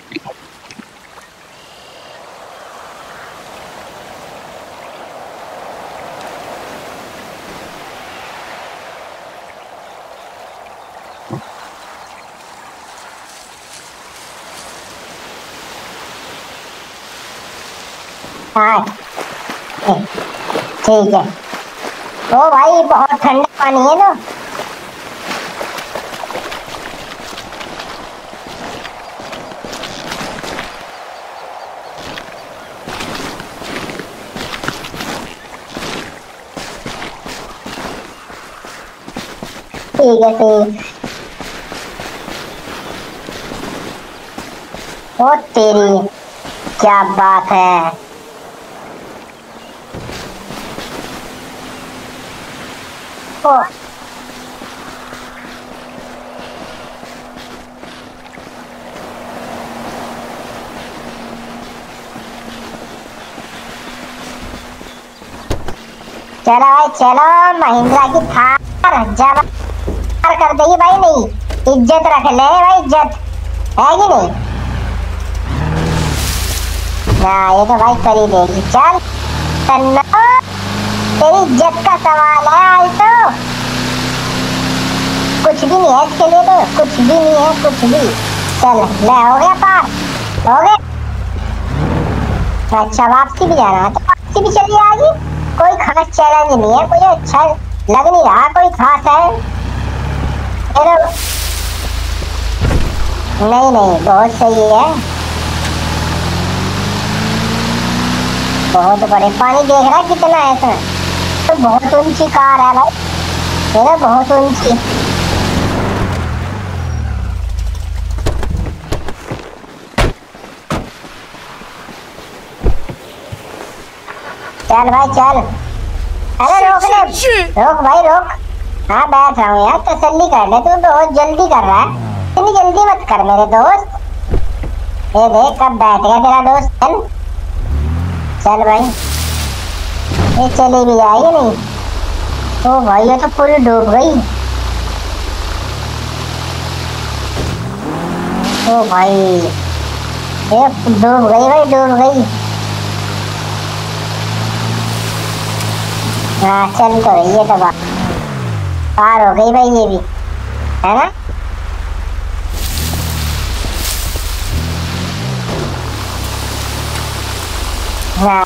हाँ ठीक है। ओ भाई बहुत ठंडा पानी है ना। ठीक है ठीक। ओ तेरी क्या बात है। ओ चलो भाई चलो, महिंद्रा की थार जब कर देगी भाई। नहीं इज्जत रख ले भाई, इज्जत है कि नहीं ना। ये तो भाई कर ही देगी। चल तन्नो, तेरी इज्जत का सवाल है आज तो। कुछ भी नहीं है इसके लिए तो, कुछ भी नहीं है कुछ भी। चल ले, हो गया पार, हो गया। अच्छा वापसी भी जाना है तो वापसी भी चली आएगी। कोई खास चैलेंज नहीं है, कोई अच्छा लग नहीं रहा कोई खास है। नहीं नहीं बहुत सही है। बहुत बड़े पानी देख रहा है कितना है इसमें। तो बहुत ऊंची कार है भाई, मेरा बहुत ऊंची। चल भाई चल। अरे रोक ले, रोक भाई रोक। हाँ बैठ रहा हूँ यार, तसल्ली कर ले। तू बहुत जल्दी कर रहा है, इतनी जल्दी मत कर मेरे दोस्त। ये देख कब बैठ गया तेरा दोस्त। चल चल भाई, ये चली भी जाएगी नहीं। ओ भाई ये तो पूरी डूब गई। ओ भाई ये डूब गई भाई, डूब गई। हाँ चल तो रही है तो बात पार हो गई भाई, ये भी है ना। हाँ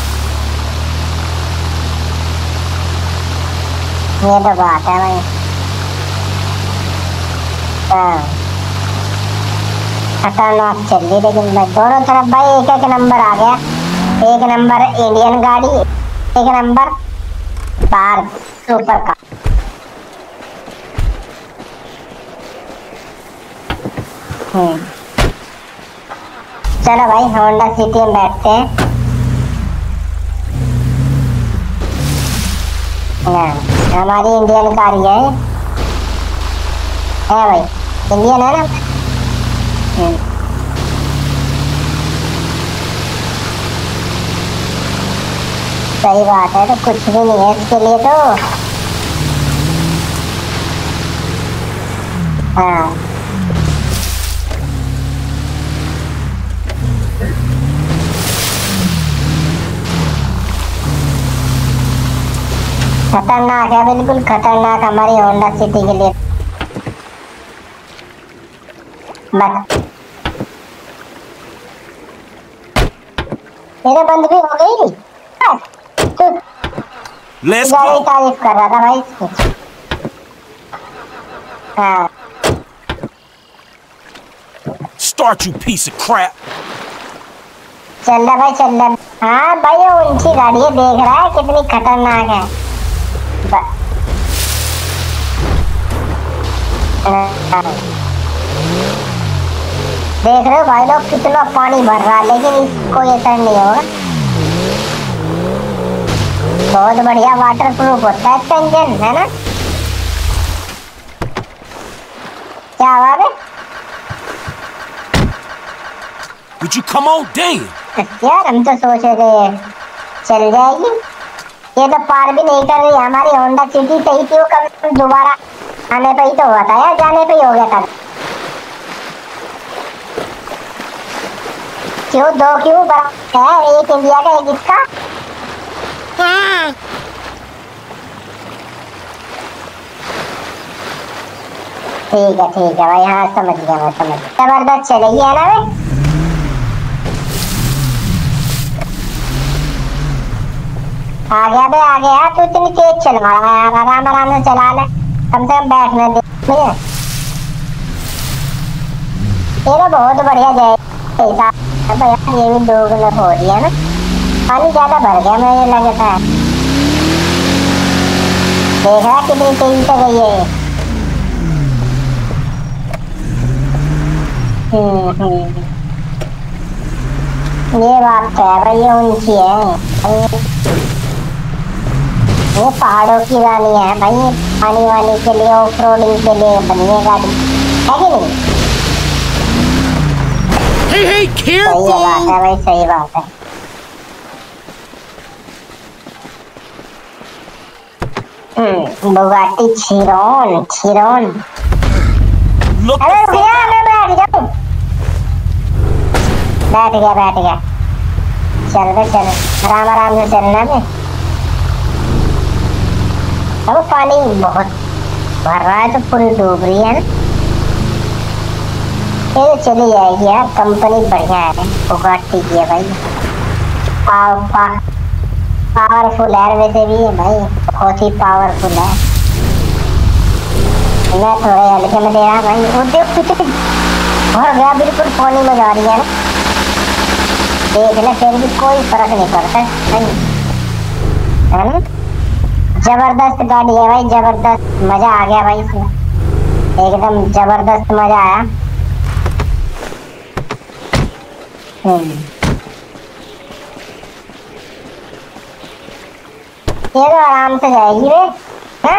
ये तो बात है भाई। हाँ खतरनाक चल रही, लेकिन भाई दोनों तरफ भाई एक एक नंबर आ गया। एक नंबर इंडियन गाड़ी, एक नंबर कार सुपर कार। चलो भाई होंडा सिटी में बैठते हैं। हमारी इंडियन कार ही है भाई, इंडियन है ना। सही बात है, तो कुछ भी नहीं है इसके लिए तो। हाँ खतरनाक है, बिल्कुल खतरनाक हमारी होंडा सिटी के लिए। बस मेरे बंद भी हो गई। गाड़ी तारीफ कर रहा था भाई इसकी। हाँ Start you piece of crap. चल रहा भाई चल रहा। हाँ भाई वो ऊंची गाड़ी है, देख रहा है कितनी खतरनाक है। देख रहे हो भाई लोग कितना पानी भर रहा है, लेकिन इसको ये टर्न नहीं होगा। बहुत बढ़िया वाटर प्रूफ होता है इसका इंजन, है ना। क्या आवाज है? Would you come on damn? यार हम तो सोच रहे थे चल जाएगी, ये तो पार भी नहीं कर रही। हमारी होंडा सिटी सही थी, वो कब दोबारा आने पे ही तो हुआ था यार, जाने पे ही हो गया था। क्यों दो क्यों बड़ा है, एक इंडिया का एक इसका। ठीक है भाई, हाँ समझ गया मैं, समझ गया। जबरदस्त चलेगी है ना भाई। आ गया बे, आ गया। तू इतनी तेज चलवा रहा है यार, आराम आराम से चला ले, कम से कम बैठने दे मुझे। ये तो बहुत बढ़िया जाएगा भैया, ये भी दोगुना हो रही है ना, पानी ज्यादा भर गया मुझे लगता है। देख रहा कितनी तेजी से गई है। ये बात तो है भाई, ये ऊंची है, ये पहाड़ों की रानी है भाई, पानी वानी के लिए, ऑफ रोडिंग के लिए बनी है गाड़ी, है कि नहीं? Hey, careful! सही बात है भाई, सही बात है। Bugatti Chiron. Look अरे the fuck भैया, मैं बैठ जाऊँ। बैठ गया। चल बे चल, आराम आराम से चलना है। अब पानी बहुत भर रहा है तो पूरी डूब रही है ना। ये तो चली जाएगी यार, कंपनी बढ़िया है, बुगाटी की है भाई, पावरफुल है वैसे भी भाई, बहुत ही पावरफुल है। मैं थोड़े हल्के में दे रहा भाई, वो देख कितनी भर गया, बिल्कुल पानी में जा रही है ना। देख ले, फिर भी कोई फर्क नहीं पड़ता भाई, है ना। जबरदस्त गाड़ी है भाई, जबरदस्त, मजा आ गया भाई इसमें, एकदम जबरदस्त मजा आया। ये तो आराम से जाएगी वे, हाँ?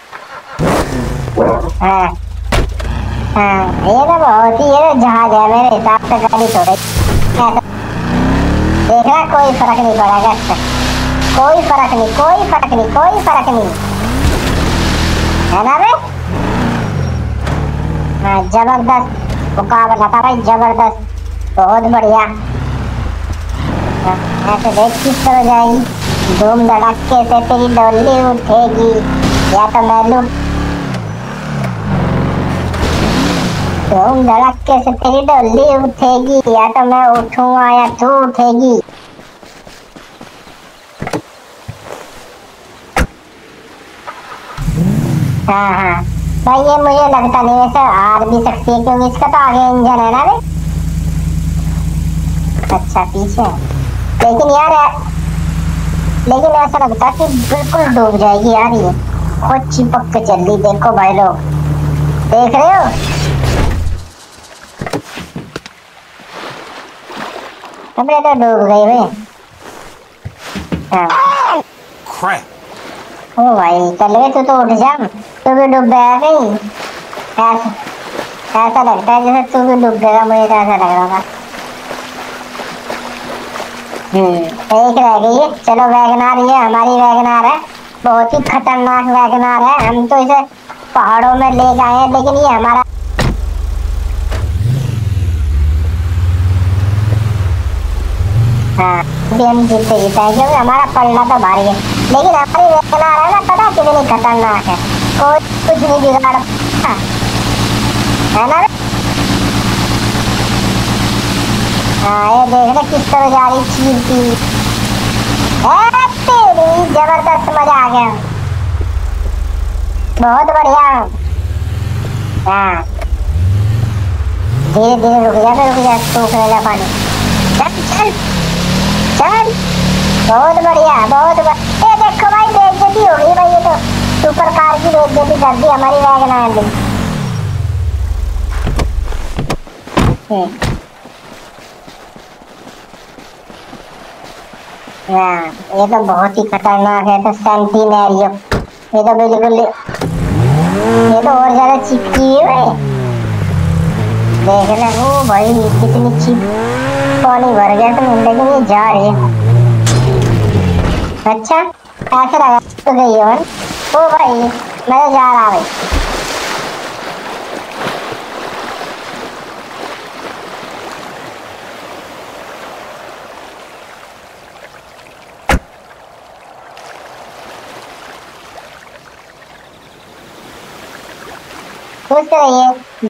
ये तो बहुत ही, ये तो जहाज है मेरे हिसाब से, गाड़ी थोड़ी ऐसा देख रहा, कोई फर्क नहीं पड़ेगा इससे, कोई फर्क नहीं है ना रे। हाँ, जबरदस्त मुकाबला था भाई, जबरदस्त, बहुत बढ़िया। ऐसे देख किस तरह जाएगी, धूम धड़ाके से तेरी डोली उठेगी, या तो मैं लूट, धूम धड़ाके से तेरी डोली उठेगी, या तो मैं उठूंगा या तू उठेगी। हाँ भाई, ये मुझे लगता नहीं वैसे हार भी सकती है, क्योंकि इसका तो आगे इंजन है ना रे। अच्छा पीछे, लेकिन ऐसा लगता है कि बिल्कुल डूब जाएगी यार, ये बहुत चिपक के चल रही, देखो भाई लोग, देख रहे हो? अब ये तो डूब गई भाई। हाँ। ओ भाई चल गए, तू तो उठ जा, तू भी डूब गया कहीं, ऐसा लगता है जैसे तू भी डूब गया, मुझे तो ऐसा लग रहा था। एक रह गई है, चलो वैगनार, ये हमारी वैगनार है, बहुत ही खतरनाक वैगनार है, हम तो इसे पहाड़ों में ले गए हैं, लेकिन ये हमारा हाँ भी हम जीते हैं, क्योंकि हमारा पलड़ा तो भारी है, लेकिन हमारी वैगनार है ना, पता कितनी खतरनाक है, कोई कुछ नहीं बिगाड़ सकता, है ना। हाँ, ये देख रहे किस तरह जा रही चीरती, तेरी जबरदस्त, मजा आ गया, बहुत बढ़िया। हाँ धीरे धीरे रुक जा, सूखने लगा पानी, चल बहुत बढ़िया। ये देखो भाई, बेइज्जती हो गई भाई, ये तो सुपर कार की बेइज्जती कर दी हमारी वैगनार ने। हाँ, ये तो बहुत ही खतरनाक है, तो सेंटिनेरियो, ये तो बिल्कुल, ये तो और ज्यादा चिपकी है भाई, देख ले, ओ भाई कितनी चिप, पानी भर गया तो, लेकिन ये जा रही है। अच्छा ऐसा लगा तो गई है, ओ भाई मैं तो जा रहा भाई। खुश रहिए।